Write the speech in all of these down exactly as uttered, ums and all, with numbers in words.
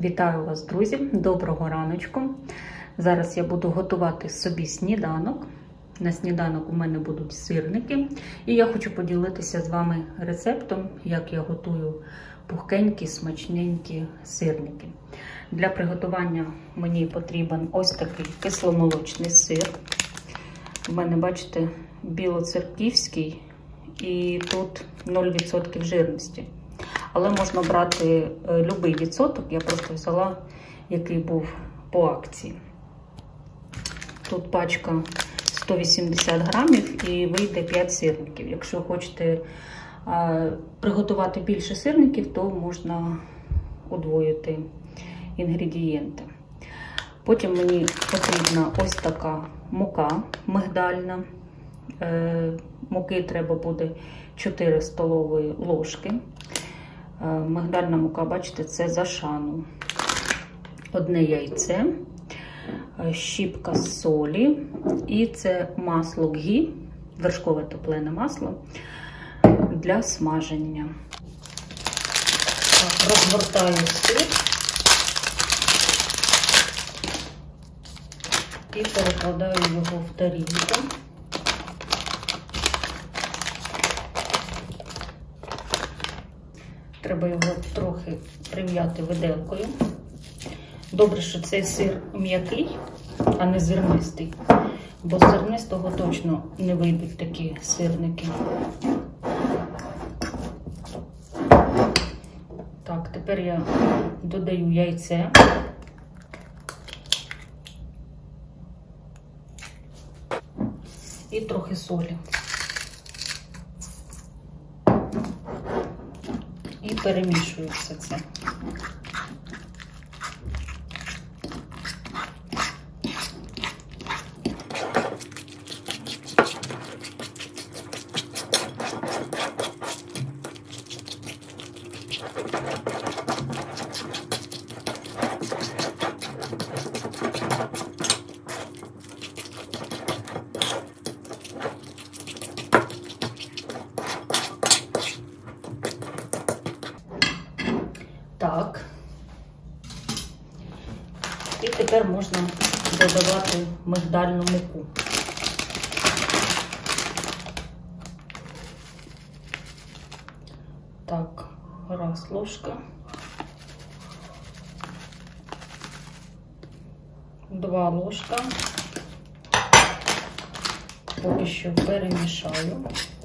Вітаю вас, друзі! Доброго раночку! Зараз я буду готувати собі сніданок. На сніданок у мене будуть сирники. І я хочу поділитися з вами рецептом, як я готую пухкенькі, смачненькі сирники. Для приготування мені потрібен ось такий кисломолочний сир. У мене, бачите, білоцерківський і тут нуль відсотків жирності. Але можна брати будь-який відсоток, я просто взяла, який був по акції. Тут пачка сто вісімдесят грамів і вийде п'ять сирників. Якщо хочете а, приготувати більше сирників, то можна удвоїти інгредієнти. Потім мені потрібна ось така мука мигдальна. Е, муки треба буде чотири столові ложки. Мигдальна мука, бачите, це з Ашану. Одне яйце, щіпка солі і це масло гі, вершкове топлене масло для смаження. Так, розгортаю сир і перекладаю його в тарілку. Треба його трохи прив'яти виделкою. Добре, що цей сир м'який, а не зернистий, бо з зернистого точно не вийдуть такі сирники. Так, тепер я додаю яйце. І трохи солі. І перемішую все це. Так, і тепер можна додавати мигдальну муку. Так, раз ложка, два ложка, поки що перемішаю.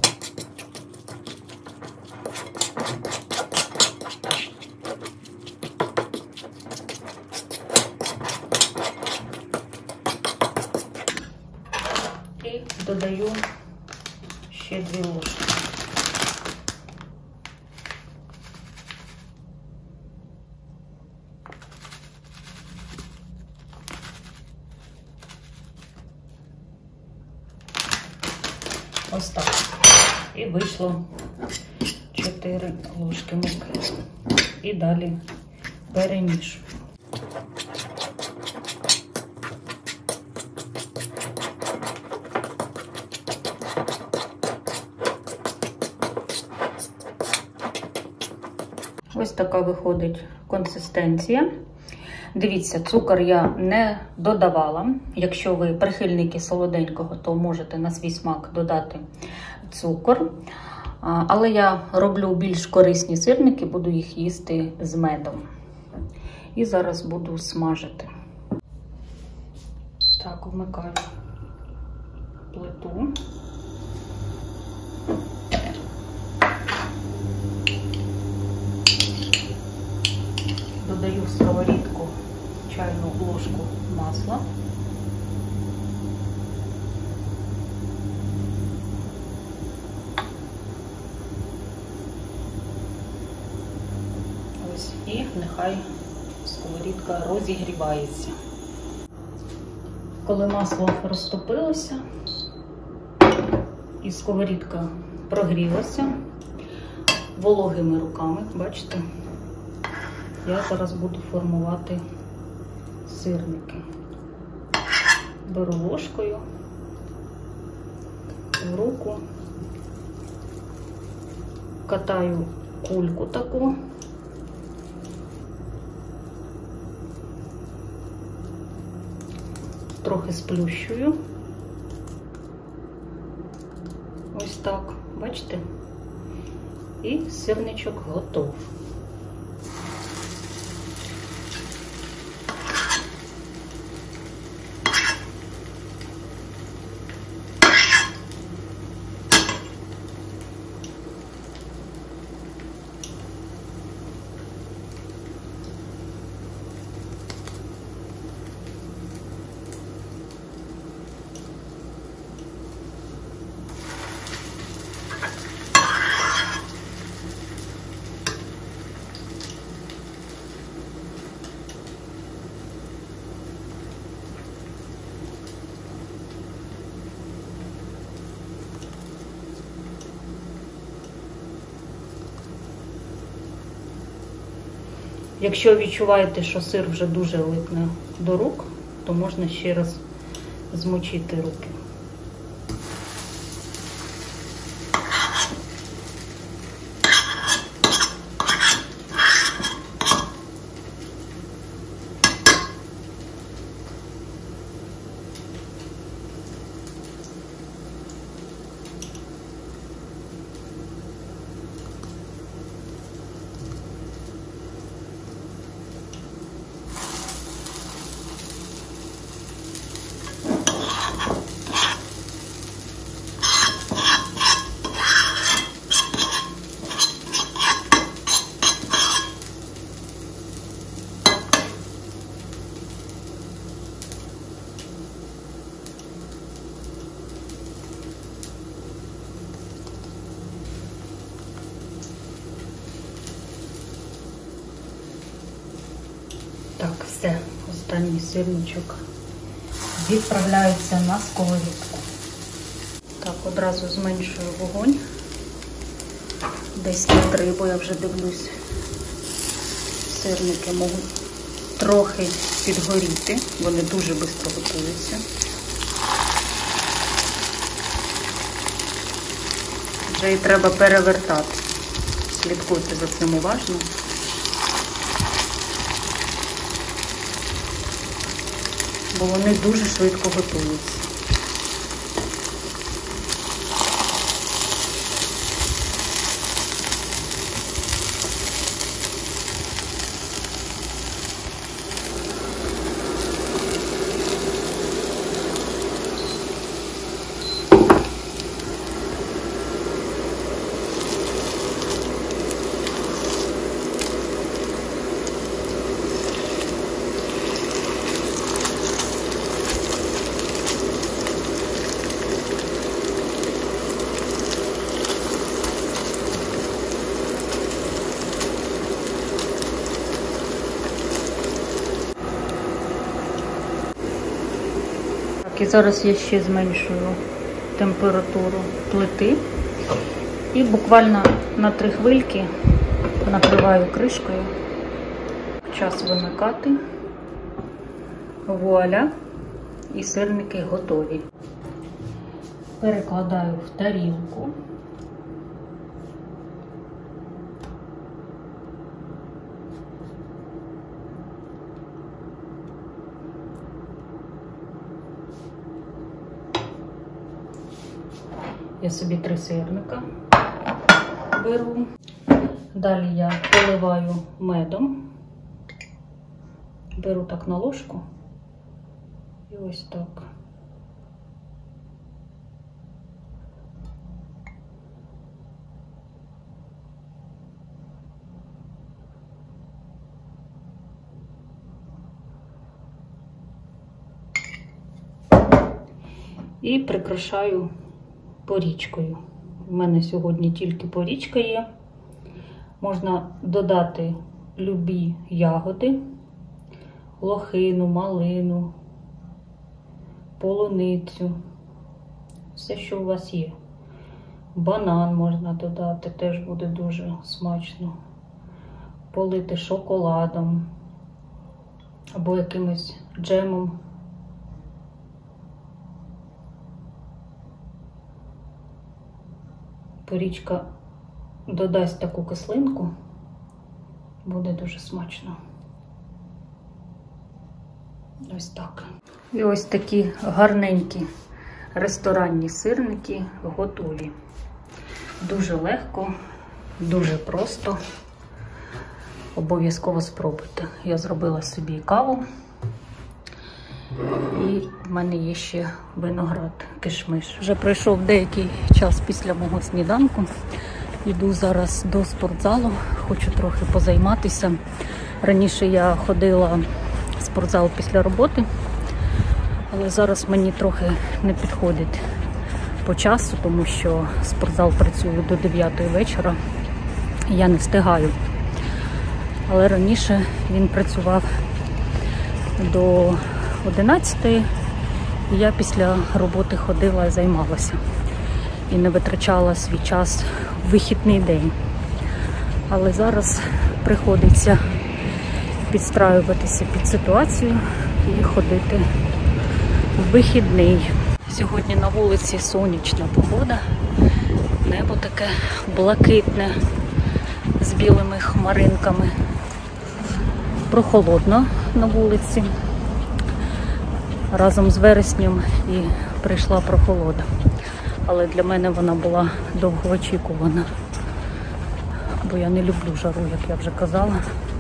І додаю ще дві ложки. Ось так. І вийшло чотири ложки муки. І далі перемішую. Ось така виходить консистенція. Дивіться, цукор я не додавала. Якщо ви прихильники солоденького, то можете на свій смак додати цукор. Але я роблю більш корисні сирники, буду їх їсти з медом. І зараз буду смажити. Так, вмикаю плиту. Додаю в сковорідку чайну ложку масла. Ось, і нехай сковорідка розігрівається. Коли масло розтопилося і сковорідка прогрілася, вологими руками, бачите, я зараз буду формувати сирники. Беру ложкою в руку, катаю кульку таку трохи сплющую. Ось так, бачите? І сирничок готов. Якщо відчуваєте, що сир вже дуже липне до рук, то можна ще раз змочити руки. Так, все, останній сирничок відправляється на сковорідку. Так, одразу зменшую вогонь. Десь на три, бо я вже дивлюсь, сирники можуть трохи підгоріти, вони дуже швидко готуються. Вже і треба перевертати. Слідкуйте за цим уважно. Бо вони дуже швидко готуються. І зараз я ще зменшую температуру плити і буквально на три хвильки накриваю кришкою. Час вимикати. Вуаля! І сирники готові. Перекладаю в тарілку. Я собі три сирника беру. Далі я поливаю медом. Беру так на ложку. І ось так. І прикрашаю порічкою. У мене сьогодні тільки порічка є. Можна додати любі ягоди, лохину, малину, полуницю, все, що у вас є. Банан можна додати, теж буде дуже смачно. Полити шоколадом або якимось джемом. Порічка додасть таку кислинку, буде дуже смачно. Ось так. І ось такі гарненькі ресторанні сирники готові. Дуже легко, дуже просто. Обов'язково спробуйте. Я зробила собі каву. І в мене є ще виноград, кишмиш. Вже пройшов деякий час після мого сніданку. Йду зараз до спортзалу, хочу трохи позайматися. Раніше я ходила в спортзал після роботи, але зараз мені трохи не підходить по часу, тому що спортзал працює до дев'ятої вечора, і я не встигаю. Але раніше він працював до одинадцятої, і я після роботи ходила і займалася. І не витрачала свій час в вихідний день. Але зараз приходиться підстраюватися під ситуацію і ходити в вихідний. Сьогодні на вулиці сонячна погода, небо таке блакитне з білими хмаринками. Прохолодно на вулиці. Разом з вереснем і прийшла прохолода. Але для мене вона була довгоочікувана, бо я не люблю жару, як я вже казала.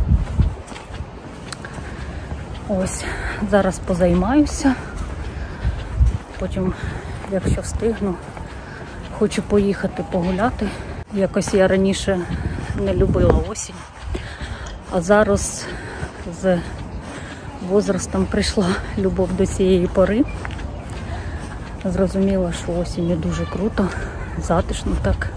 Ось, зараз позаймаюся, потім, якщо встигну, хочу поїхати погуляти. Якось я раніше не любила осінь, а зараз з возрастом прийшла любов до цієї пори. Зрозуміла, що осінь дуже круто, затишно так.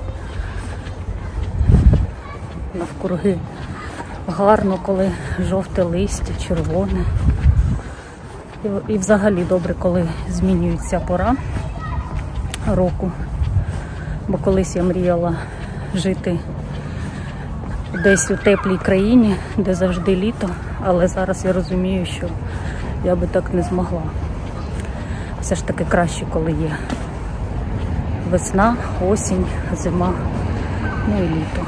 Навкруги гарно, коли жовте листя, червоне. І, і взагалі добре, коли змінюється пора року. Бо колись я мріяла жити десь у теплій країні, де завжди літо, але зараз я розумію, що я би так не змогла. Все ж таки краще, коли є весна, осінь, зима, ну і літо.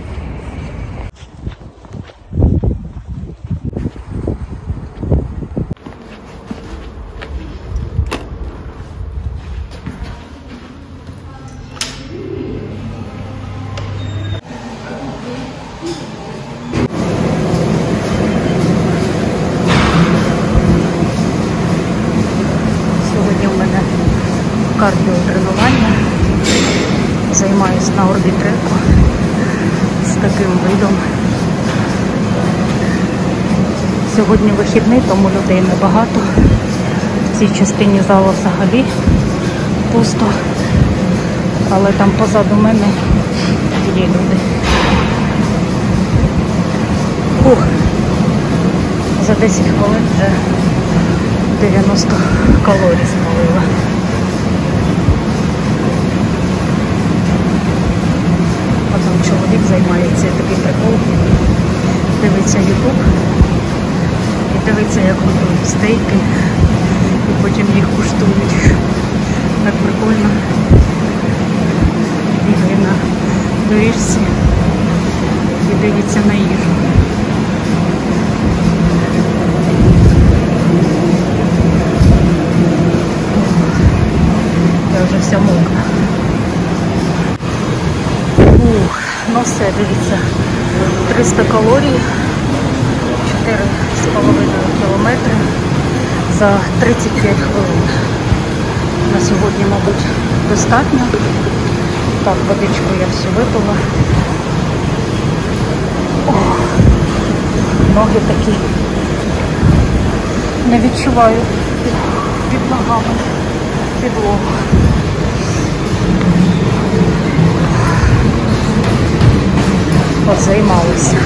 Кардіотренування. Займаюсь на орбітреку з таким видом. Сьогодні вихідний, тому людей небагато. В цій частині залу взагалі пусто. Але там позаду мене є люди. Ух, за десять хвилин вже дев'яносто калорій спалила. Там чоловік займається, такий прикол, дивиться ютуб і дивиться, як готують стейки, і потім їх куштують. Так прикольно. Бігає на доріжці і дивиться на їжу. Я вже вся мокра. Ух, ну все, дивіться, триста калорій, чотири з половиною кілометри за тридцять п'ять хвилин. На сьогодні, мабуть, достатньо. Так, водичку я всю випила. Ох, ноги такі. Не відчуваю під, під ногами підлогу. От займалися.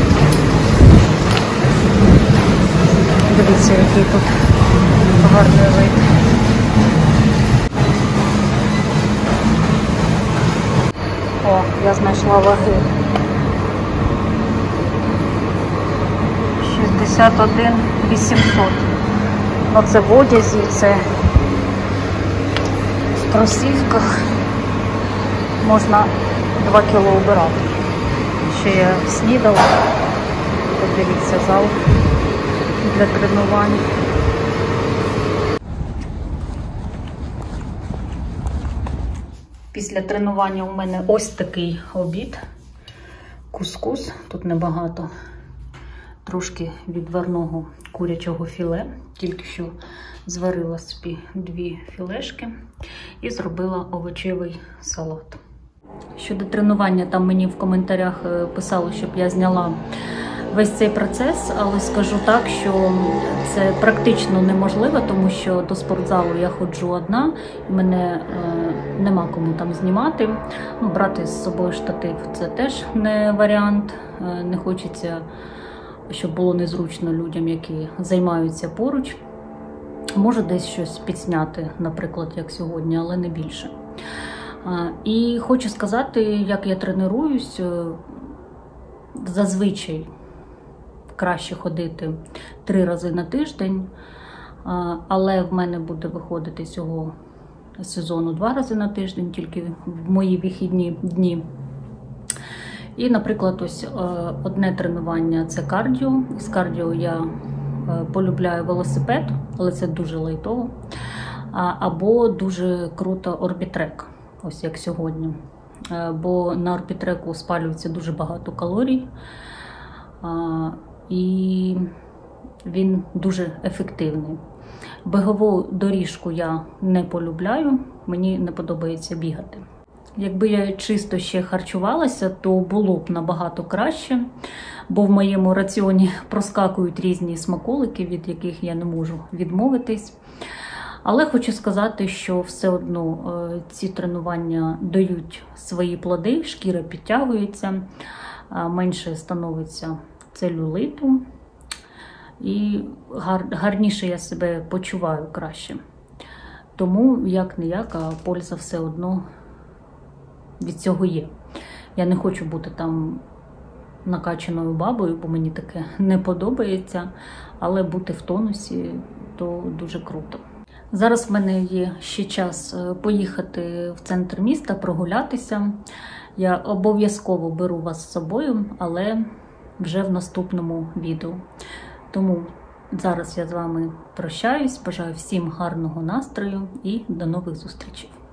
Дивіться, який тут гарний вид. О, я знайшла ваги. шістдесят один вісімсот. Ну це в одязі, це в кросівках. Можна два кіло убирати. Ще я снідала. Подивіться, зал для тренувань. Після тренування у мене ось такий обід. Кускус, тут небагато, трошки відварного курячого філе. Тільки що зварила собі дві філешки і зробила овочевий салат. Щодо тренування, там мені в коментарях писали, щоб я зняла весь цей процес, але скажу так, що це практично неможливо, тому що до спортзалу я ходжу одна, і мене е, нема кому там знімати. Ну, брати з собою штатив – це теж не варіант. Е, не хочеться, щоб було незручно людям, які займаються поруч. Можу десь щось підсняти, наприклад, як сьогодні, але не більше. Е, і хочу сказати, як я тренуюсь. Зазвичай краще ходити три рази на тиждень, але в мене буде виходити цього сезону два рази на тиждень, тільки в мої вихідні дні. І, наприклад, ось одне тренування – це кардіо. З кардіо я полюбляю велосипед, але це дуже лайтово. Або дуже круто орбітрек, ось як сьогодні. Бо на орбітреку спалюється дуже багато калорій, і він дуже ефективний. Бігову доріжку я не полюбляю, мені не подобається бігати. Якби я чисто ще харчувалася, то було б набагато краще, бо в моєму раціоні проскакують різні смаколики, від яких я не можу відмовитись. Але хочу сказати, що все одно ці тренування дають свої плоди, шкіра підтягується, менше становиться целюліту і гар, гарніше я себе почуваю краще. Тому, як-не-як, а польза все одно від цього є. Я не хочу бути там накачаною бабою, бо мені таке не подобається, але бути в тонусі – то дуже круто. Зараз в мене є ще час поїхати в центр міста, прогулятися. Я обов'язково беру вас з собою, але вже в наступному відео. Тому зараз я з вами прощаюсь, бажаю всім гарного настрою і до нових зустрічей.